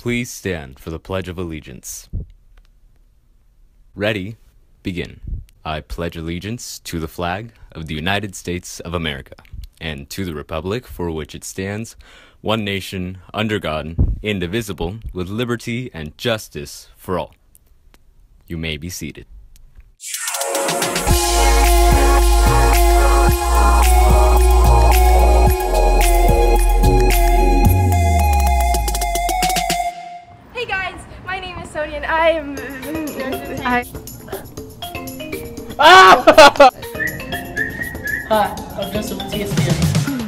Please stand for the Pledge of Allegiance. Ready, begin. I pledge allegiance to the flag of the United States of America and to the republic for which it stands, one nation, under God, indivisible, with liberty and justice for all. You may be seated. Hey guys, my name is Sonia and I am... Hi, I'm Joseph with TSPM.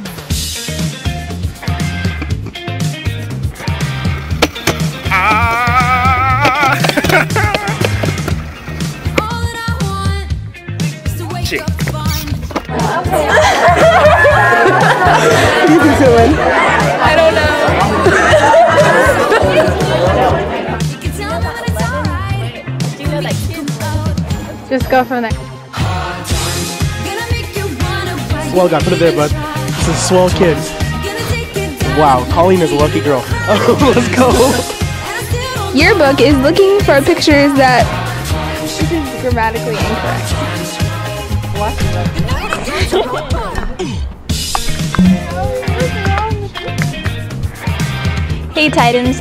Chick. I don't know. Just go from there. Swell guy, put it there, bud. It's a swell kid. Wow, Colleen is a lucky girl. Oh, let's go. Yearbook is looking for pictures that... This is grammatically incorrect. Hey Titans.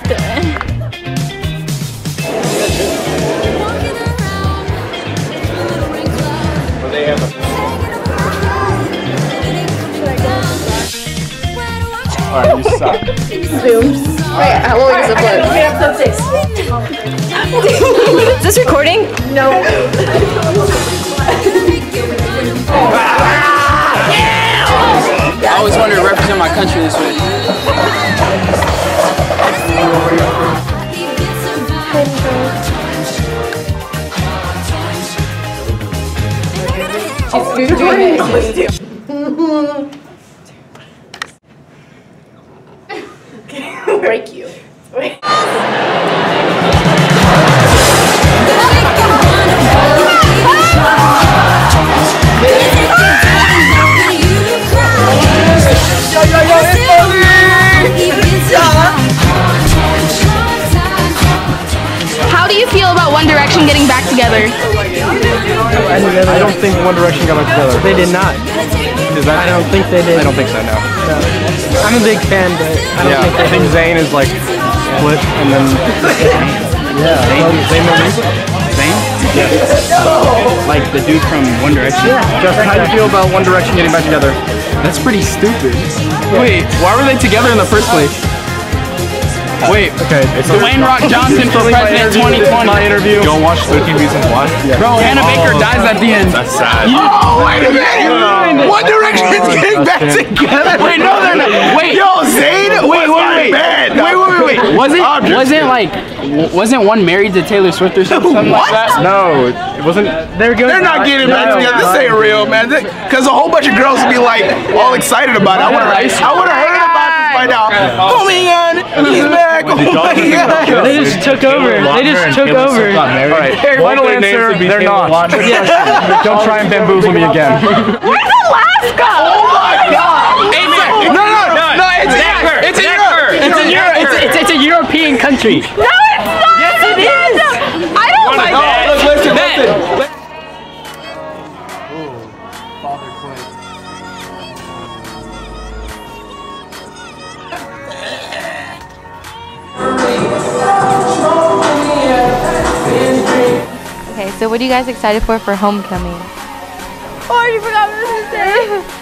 Alright, you suck. Zoom. Wait, how long is the flip? Is this recording? No. I always wanted to represent my country this way. Break you. Wait. How do you feel about One Direction getting back together? I don't think One Direction got back together. They did not. I don't think they did. I don't think so, no. I'm a big fan, but I think Zayn is like split and then... Zayn Malik? Zayn? Yeah. Like the dude from One Direction? Yeah. Justin, how do you feel about One Direction getting back together? That's pretty stupid. Wait, why were they together in the first place? Wait, okay. Dwayne Rock Johnson for president 2020. My interview. Don't watch 13 Reasons Why? Yeah. Bro, Hannah Baker dies at the end. That's sad. Oh, wait a minute! One Direction is getting back together! Wait, no, they're not. Wait. Yo, Zayn Wait. Wasn't one married to Taylor Swift or something like that? No, it wasn't. They're not getting back together. This ain't real, man. Because a whole bunch of girls would be like all excited about it. I would have heard about this by now. Oh my God, he's back. Oh my God. They just took over. Alright, final answer, they're not. Don't try and bamboozle me again. Where's Alaska? Oh my God. Hey, man. No, it's a European country. No, it's not! Yes, it is! I don't like that! Listen. Father quit. Okay, so what are you guys excited for homecoming? Oh, I already forgot what I was going to say.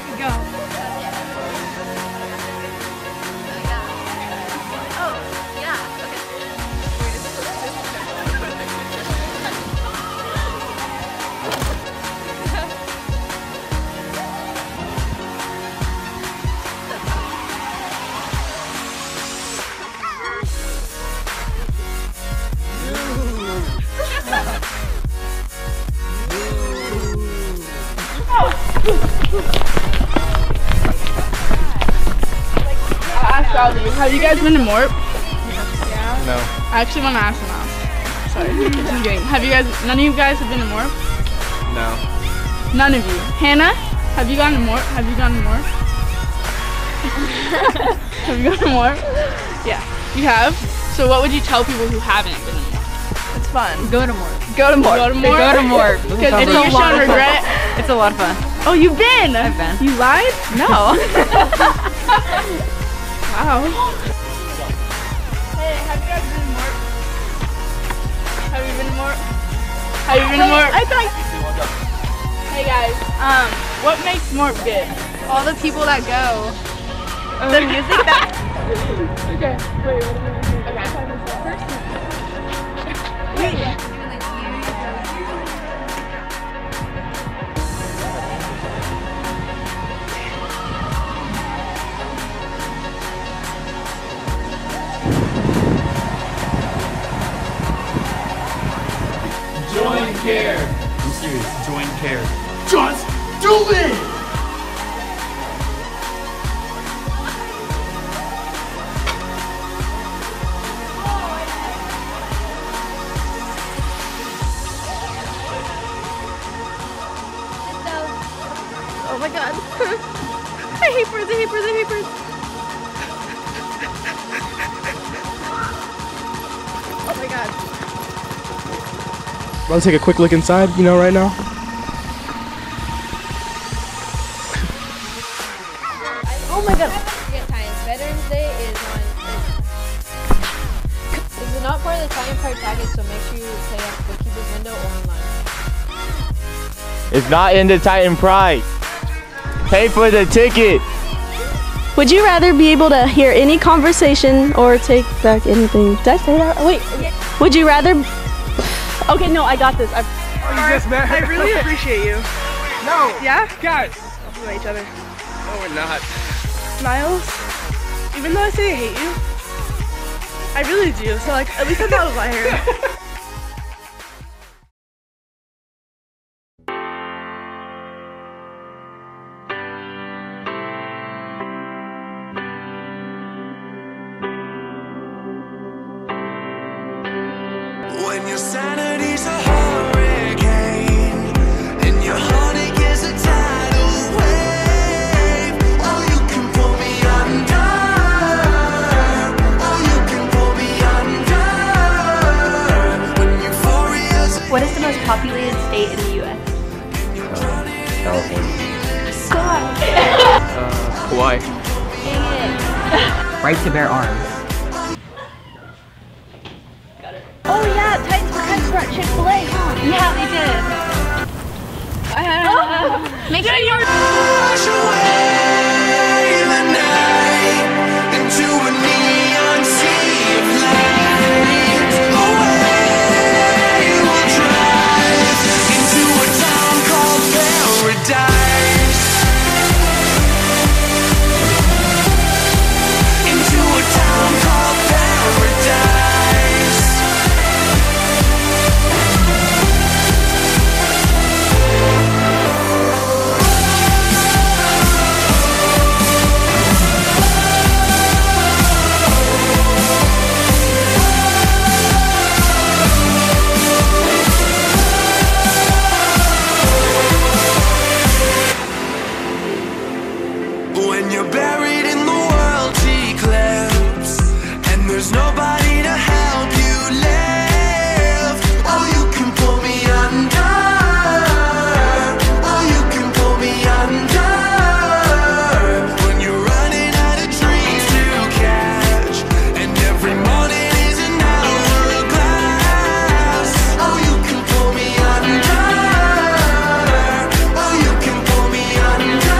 Have you guys been to Morp? No. I actually want to ask them now. Sorry. Just kidding. Have you guys, none of you guys have been to Morp? No. None of you. Hannah, have you gone to Morp? Have you gone to Morp? Have you gone to Morp? Yeah. You have? So what would you tell people who haven't been in Morp? It's fun. Go to Morp. Go to Morp. Go to Morp? Go to Morp. Because if you're showing regret. It's a lot of fun. Oh, you've been? I've been. You lied? No. Wow. Hey, have you guys been in Morp? Have you been in Morp? Have you been in Morp? I thought. Hey guys, what makes Morp good? All the people that go. The music that. Okay. Wait. Okay. Join CARE. I'm serious. Join CARE. Just do it! Oh my god. I hate birds, I hate birds, I hate birds. Oh my god. About to take a quick look inside, you know, right now. Oh my god. Veterans Day is on. Is not part of the Titan Pride package, so make sure you pay at the bookkeeper's window or online. It's not in the Titan Pride. Pay for the ticket. Would you rather be able to hear any conversation or take back anything? Did I say that? Wait. Would you rather? Okay, no, I got this. You just met her. I really appreciate you. No. Yeah? Guys. We like each other. No, we're not. Miles, even though I say I hate you, I really do. So like, at least I'm not a liar. When your sanity's a hurricane and your heartache is a tidal wave, oh, you can pull me under. Oh, you can pull me under. When euphoria's What is the most populated state in the U.S.? California. Hawaii. Right to bear arms. Oh yeah, Titans were kind of for Chick-fil-A, huh? Yeah, they did. Make sure you're. wash away the night into a neon sea of light. Away we'll drive into a town called paradise. Into a town called paradise. When you're buried in the world's eclipse and there's nobody to help you live, oh, you can pull me under. Oh, you can pull me under. When you're running out of dreams to catch and every morning is an hourglass, oh, you can pull me under. Oh, you can pull me under.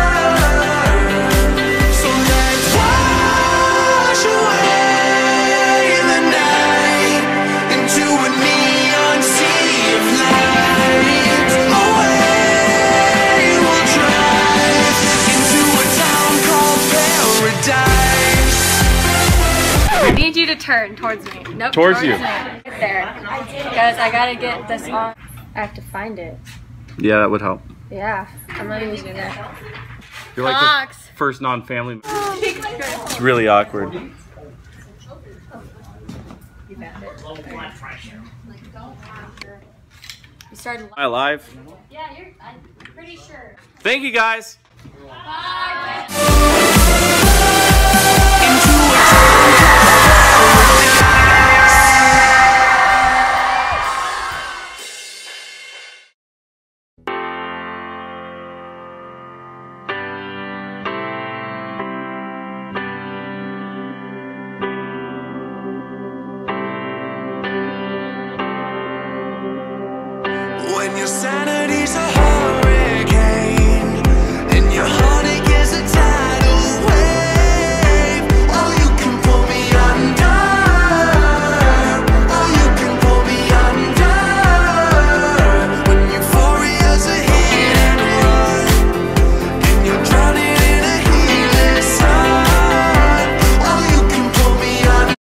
So let's wash away the night into a neon sea of light. Away we'll drive into a town called paradise. I need you to turn towards me. Nope. Towards you. Me. Right there. Because I gotta get this on. I have to find it. Yeah, that would help. Yeah. I'm not even doing that. You're like Fox. the first non-family. It's really awkward. You started. Am I live? Yeah, I'm pretty sure. Thank you guys. Bye.